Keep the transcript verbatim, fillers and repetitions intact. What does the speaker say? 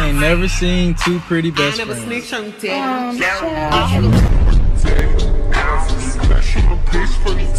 ain't never seen two pretty best I never friends. snitched on Um, you. child.